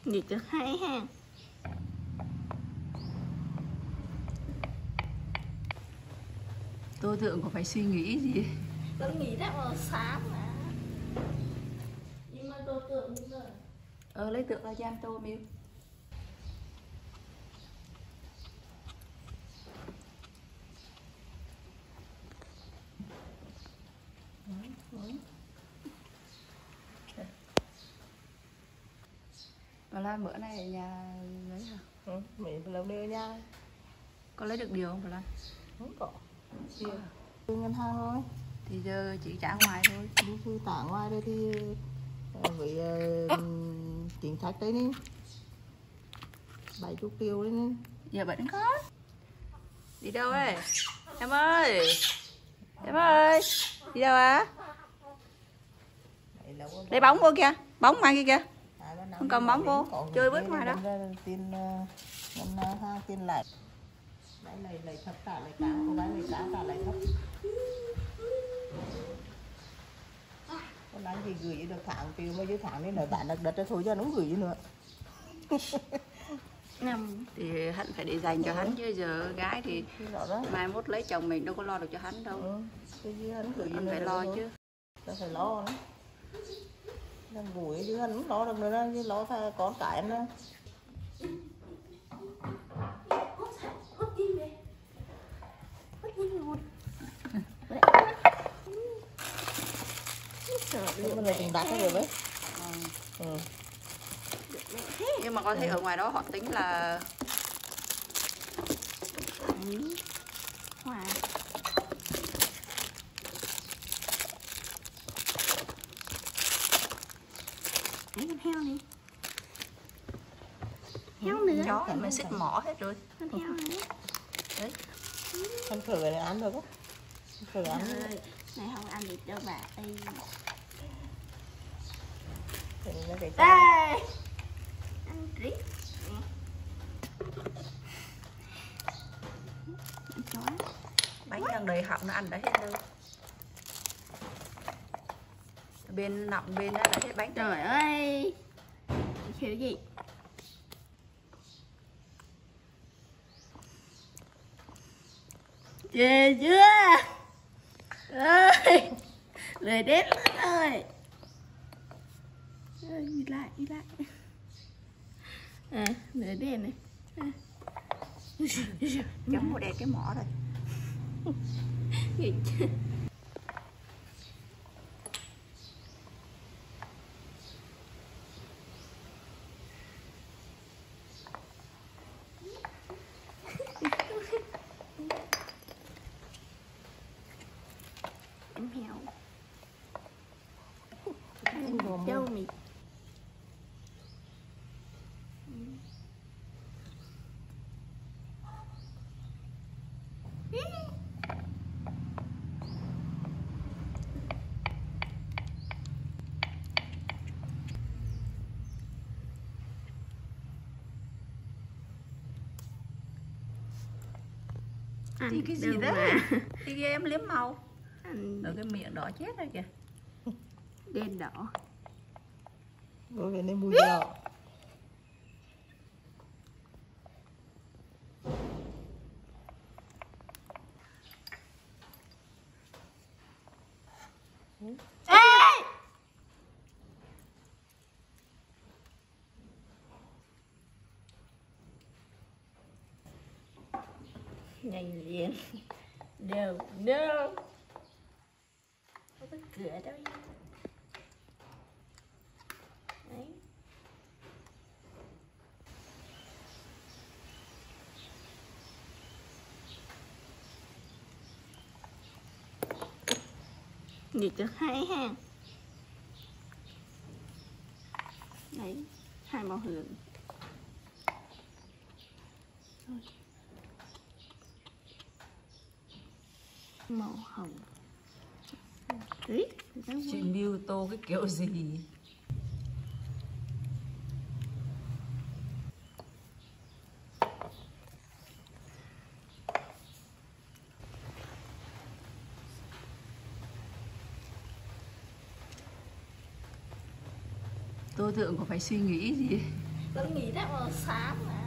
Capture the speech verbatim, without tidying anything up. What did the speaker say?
Gì cho hay ha. Tô Tượng có phải suy nghĩ gì? Tôi nghĩ ra màu xám mà. Nhưng mà tô tượng như vậy. Ờ lấy tượng ra cho em tô miêu. Bà Lan bữa nay ở nhà lấy hả? Ừ, mình lâu đi ở nhà. Có lấy được điều không bà Lan? Không có. Đi ngân hàng thôi. Thì giờ chỉ trả ngoài thôi. Đi cứ trả ngoài đây thì với uh, chính sách đấy đi bảy mươi triệu đấy nên. Giờ vẫn có. Đi đâu ấy? Em ơi. Em ơi. Đi đâu á? Lấy bóng vô kìa. Bóng ngoài kia kìa. Không cầm bóng vô. Chơi bớt ngoài đó. Tiền ngân hàng tiền lại. Lấy lấy lấy thấp trả lấy cá, cô gái lấy cá trả lấy thấp. Con anh gì gửi được tháng tiêu mà dưới tháng nên là bạn đặt đất cho thôi cho nó gửi gì nữa. Năm thì hắn phải để dành cho hắn chứ giờ gái thì mai mốt lấy chồng mình đâu có lo được cho hắn đâu. Ừ, hắn hắn phải lo chứ. Ta phải lo nữa. Đang gửi chứ hắn không lo được nữa đó, chứ lo phải con cái em đó. Mình là tiền đặt cái rồi đấy. Ừ. Nhưng mà con thấy ở ngoài đó họ tính là Hòa. Lấy con heo đi. Heo nữa. chó mình xích mỏ hết rồi. Con heo nữa. Đấy. Con thử này ăn được không? Thử ăn. Ơi, này không ăn được đâu bà. Ê. Đây. Ăn rít. Chó. Bánh đang đầy họng nó ăn đã hết đâu. Bên nọng bên đó đã hết bánh. Trời ơi. Kiểu gì? Ghê chưa? Ơi. Lười đến luôn rồi. Ơi, đi lại, đi lại. À, lười đến này. À. Chấm một đẹp cái mỏ rồi. Nghịch. Em heo. Ăn châu mì. Thì cái gì đó thì kia em liếm màu ở cái miệng đỏ chết rồi kìa. Đen đỏ. Đối với nên mùi đỏ. Ê! Nhanh liền. Đâu, đâu. Không có cửa đâu. Đấy. Gì cho hay ha. Đấy, hai màu hường. Thôi. Màu hồng. Đấy, Chị Miu tô cái kiểu gì? Tô Tượng có phải suy nghĩ gì? Con nghĩ đó màu xám mà.